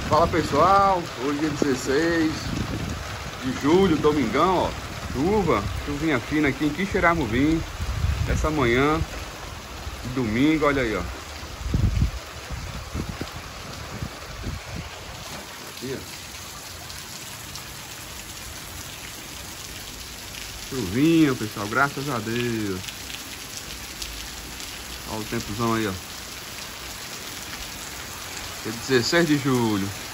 Fala pessoal, hoje é 16 de julho, domingão, ó. Chuvinha fina aqui em Quixeramobim. Essa manhã de domingo, olha aí, ó. Aqui, ó. Chuvinha, pessoal, graças a Deus. Olha o tempozão aí, ó. É 16 de julho.